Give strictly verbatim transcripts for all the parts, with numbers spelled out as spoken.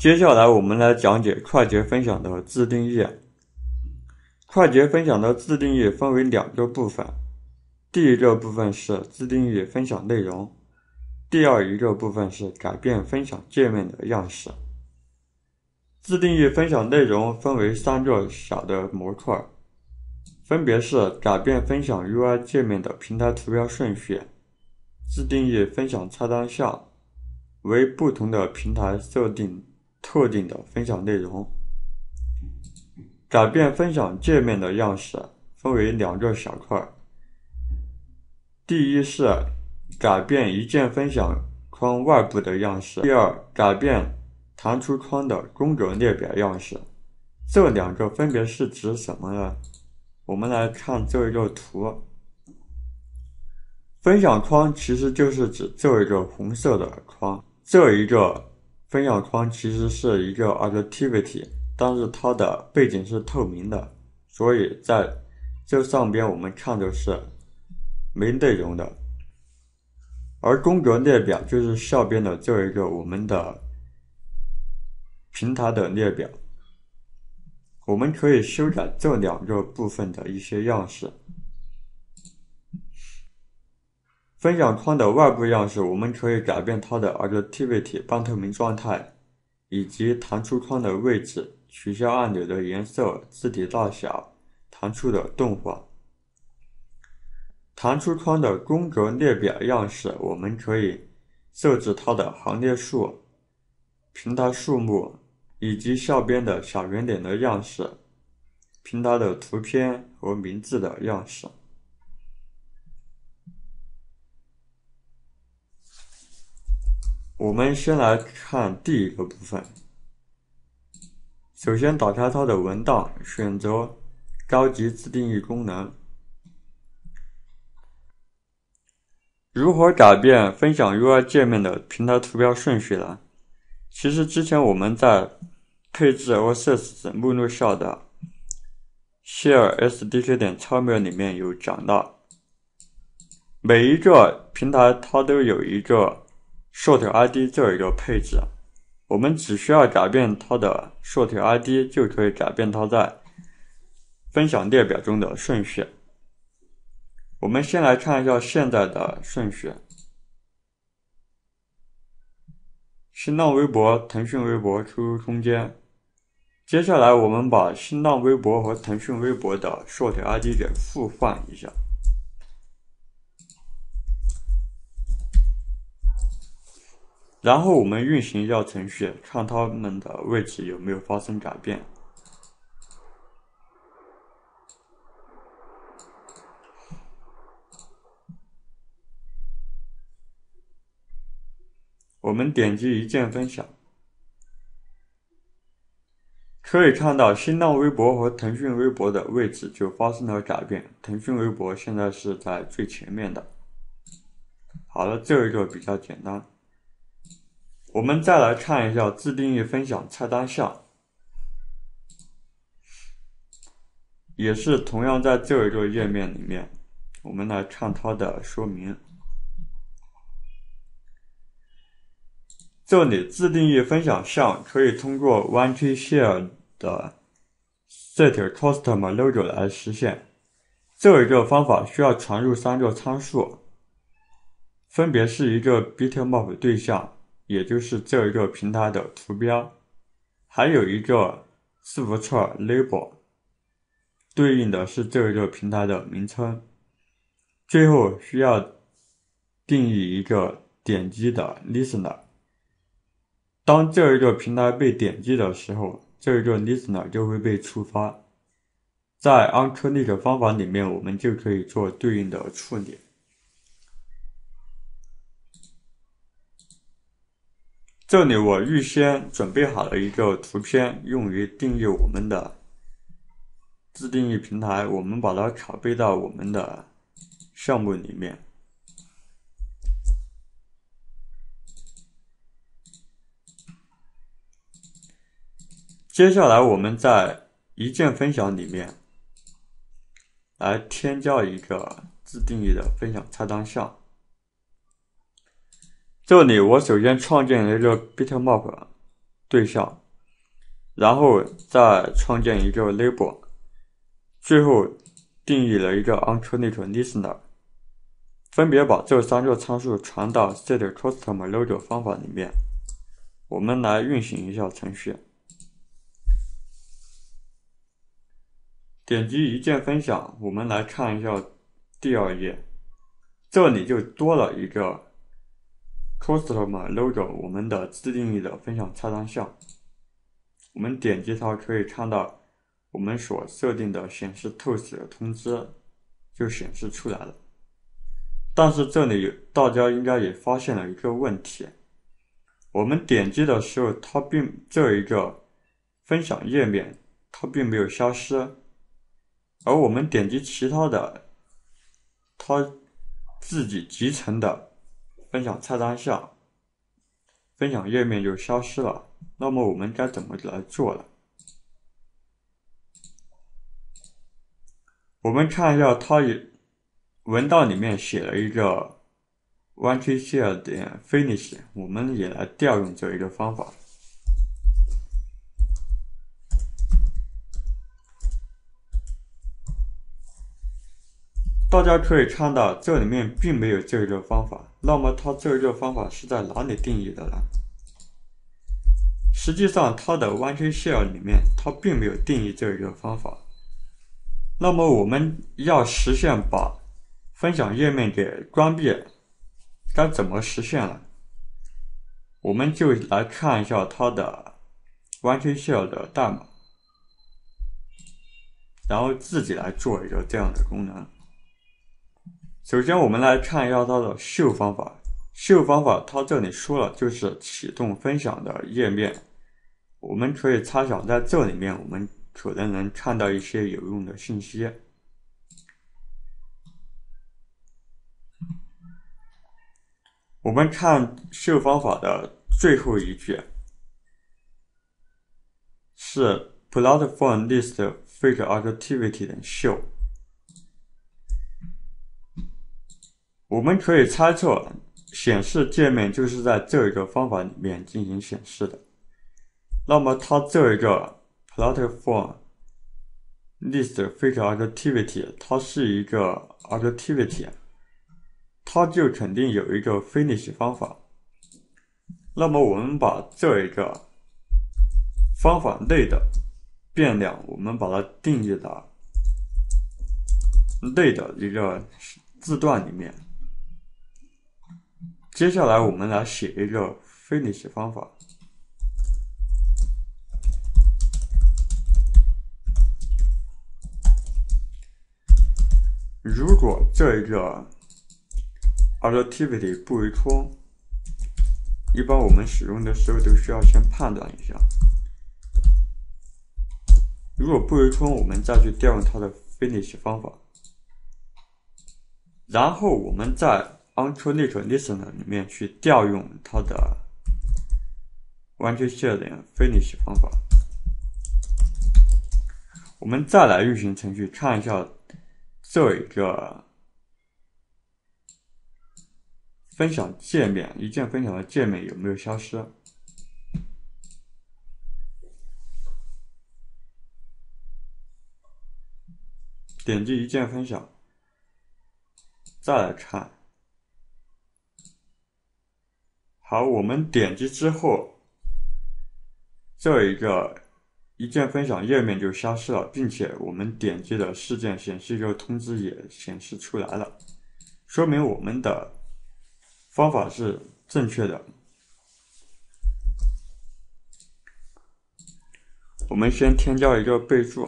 接下来我们来讲解快捷分享的自定义。快捷分享的自定义分为两个部分，第一个部分是自定义分享内容，第二一个部分是改变分享界面的样式。自定义分享内容分为三个小的模块，分别是改变分享 U I 界面的平台图标顺序，自定义分享菜单项，为不同的平台设定特定的分享内容。改变分享界面的样式分为两个小块，第一是改变一键分享框外部的样式，第二改变弹出框的宫格列表样式。这两个分别是指什么呢？我们来看这一个图。分享框其实就是指这一个红色的框，这一个分享框其实是一个 activity， 但是它的背景是透明的，所以在这上边我们看的是没内容的。而宫格列表就是下边的这一个我们的平台的列表，我们可以修改这两个部分的一些样式。分享框的外部样式，我们可以改变它的 activity 半透明状态，以及弹出框的位置，取消按钮的颜色、字体大小、弹出的动画。弹出框的宫格列表样式，我们可以设置它的行列数、平台数目，以及下边的小圆点的样式、平台的图片和名字的样式。我们先来看第一个部分。首先打开它的文档，选择高级自定义功能。如何改变分享 U I 界面的平台图标顺序呢？其实之前我们在配置 Access 目录下的 Share S D K 点 Chromium 里面有讲到，每一个平台它都有一个 Short I D 这一个配置，我们只需要改变它的 Short I D 就可以改变它在分享列表中的顺序。我们先来看一下现在的顺序。新浪微博、腾讯微博、Q Q 空间。接下来我们把新浪微博和腾讯微博的 Short I D 给互换一下。然后我们运行一下程序，看它们的位置有没有发生改变。我们点击一键分享，可以看到新浪微博和腾讯微博的位置就发生了改变，腾讯微博现在是在最前面的。好了，这一个比较简单。我们再来看一下自定义分享菜单项，也是同样在这一个页面里面，我们来看它的说明。这里自定义分享项可以通过 one key share 的 set custom logo 来实现。这一个方法需要传入三个参数，分别是一个 bitmap 对象，也就是这一个平台的图标，还有一个字符串 label， 对应的是这一个平台的名称。最后需要定义一个点击的 listener。当这一个平台被点击的时候，这一个 listener 就会被触发。在 onClick 方法里面，我们就可以做对应的处理。这里我预先准备好了一个图片，用于定义我们的自定义平台，我们把它拷贝到我们的项目里面。接下来我们在一键分享里面来添加一个自定义的分享菜单项。这里我首先创建了一个 bitmap， 对象，然后再创建一个 label， 最后定义了一个 onTronic listener， 分别把这三个参数传到 setCustomerLogo 方法里面。我们来运行一下程序，点击一键分享，我们来看一下第二页，这里就多了一个 CustomerLogo 我们的自定义的分享菜单项。我们点击它可以看到我们所设定的显示 Toast 的通知就显示出来了。但是这里大家应该也发现了一个问题，我们点击的时候它并这一个分享页面它并没有消失，而我们点击其他的它自己集成的分享菜单项分享页面就消失了。那么我们该怎么来做呢？我们看一下它文档里面写了一个 OneTreeShare 点 finish， 我们也来调用这一个方法。大家可以看到这里面并没有这一个方法，那么它这一个方法是在哪里定义的呢？实际上它的 OneTreeShare 里面它并没有定义这一个方法。那么我们要实现把分享页面给关闭，该怎么实现呢？我们就来看一下它的 OneTreeShare 的代码，然后自己来做一个这样的功能。首先我们来看一下它的秀方法，秀方法它这里说了就是启动分享的页面，我们可以猜想在这里面我们可能能看到一些有用的信息。我们看秀方法的最后一句是 platform list fake activity 的秀，我们可以猜测显示界面就是在这一个方法里面进行显示的。那么它这一个 platform list fake activity 它是一个 activity， 它就肯定有一个 finish 方法。那么我们把这一个方法内的变量我们把它定义到内的一个字段里面。接下来我们来写一个 finish 方法。如果这一个 activity 不为 true， 一般我们使用的时候都需要先判断一下。如果不为 true， 我们再去调用它的 finish 方法。然后我们在 onTronic listener 里面去调用它的 OneTreeShare 点 finish 方法。我们再来运行程序看一下这一个分享界面，一键分享的界面有没有消失？点击一键分享，再来看。好，我们点击之后，这一个一键分享页面就消失了，并且我们点击的事件显示一个通知也显示出来了，说明我们的方法是正确的。我们先添加一个备注。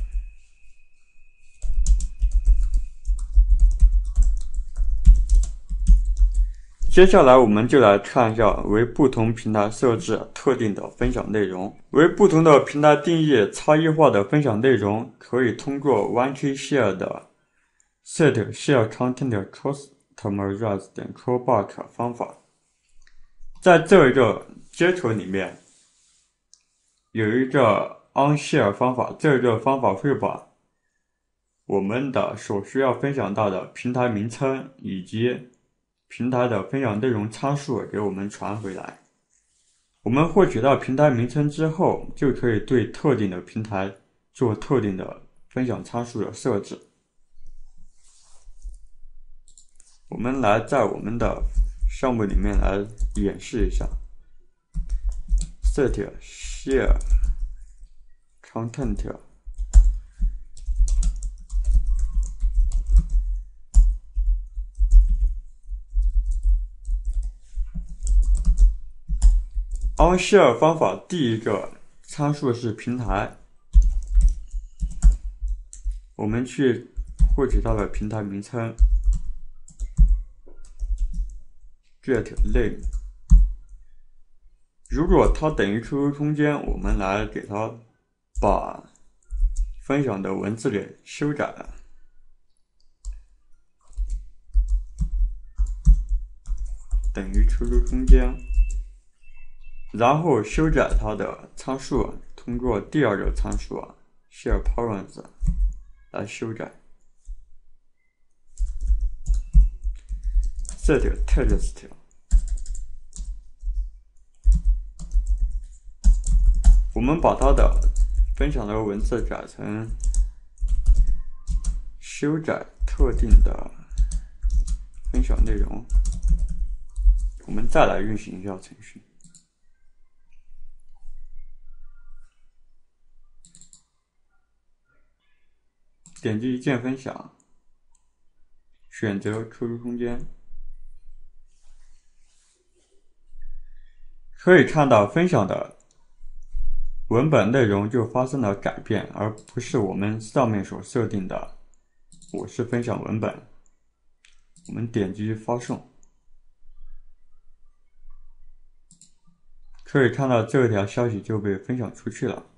接下来我们就来看一下为不同平台设置特定的分享内容。为不同的平台定义差异化的分享内容，可以通过 OneTreeShare 的 setShareContentCustomerIze 点 callback 方法。在这一个接口里面有一个 onShare 方法，这个方法会把我们的所需要分享到的平台名称以及平台的分享内容参数给我们传回来。 我们获取到平台名称之后，就可以对特定的平台做特定的分享参数的设置。我们来在我们的项目里面来演示一下 set share content onShare 方法第一个参数是平台，我们去获取到的平台名称 get name， 如果它等于 Q Q 空间，我们来给它把分享的文字给修改，等于 Q Q 空间。然后修改它的参数，通过第二个参数 shareParents 来修改。set text， 我们把它的分享的文字改成修改特定的分享内容。我们再来运行一下程序。点击一键分享，选择 Q Q 空间，可以看到分享的文本内容就发生了改变，而不是我们上面所设定的我是分享文本。我们点击发送，可以看到这条消息就被分享出去了。